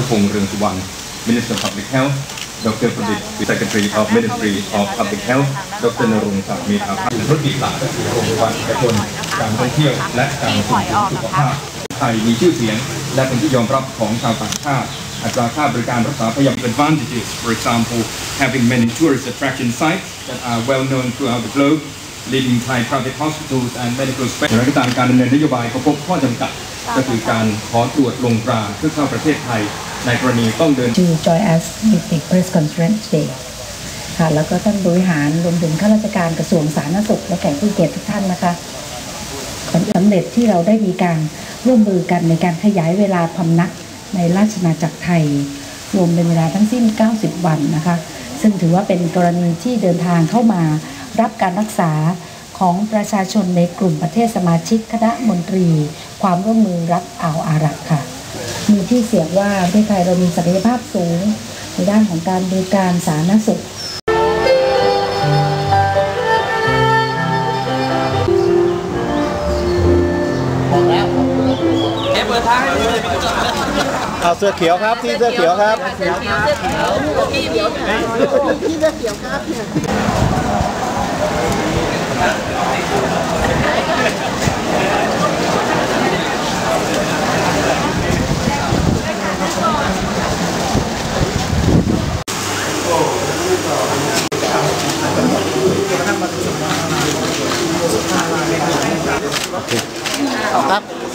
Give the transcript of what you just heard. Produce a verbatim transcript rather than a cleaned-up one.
พงษ์เรืองสุวรรณ Minister of Public Health ดรประดิษฐ์ Secretary of Ministry of Public Health ดรนรงค์ศักดิ์เมธาพัฒน์ธุรกิจหลักก็คือโรงพยาบาลเอกชนการท่องเที่ยวและการส่งเสริมสุขภาพไทยมีชื่อเสียงและเป็นที่ยอมรับของชาวต่างชาติอัตราค่าบริการรักษาพยาบาล advantages for example having many tourist attraction sites that are well known throughout the globe leading Thai private hospitals and medical specialists อย่างไรก็ตามการดำเนินนโยบายก็พบข้อจำกัดก็คือการขอตรวจลงตราเพื่อเข้าประเทศไทยในกรณีต้องเดิน To join us with the press conference today ค่ะแล้วก็ท่านบริหารรวมถึงข้าราชการกระทรวงสาธารณสุขและแขกผู้เกียรติทุกท่านนะคะผลสำเร็จที่เราได้มีการร่วมมือกันในการขยายเวลาพำนักในราชอาณาจักรไทยรวมเป็นเวลาทั้งสิ้นเก้าสิบวันนะคะซึ่งถือว่าเป็นกรณีที่เดินทางเข้ามารับการรักษาของประชาชนในกลุ่มประเทศสมาชิกคณะมนตรีความร่วมมือรัฐอ่าวอาหรับค่ะมีที่เสียงว่าประเทศไทยเรามีศักยภาพสูงในด้านของการบริการสาธารณสุขเอาเสื้อเขียวครับที่เสื้อเขียวครับเสื้อเขียวเสื้อเขียวที่เขียวที่เสื้อเขียวครับเอาครับ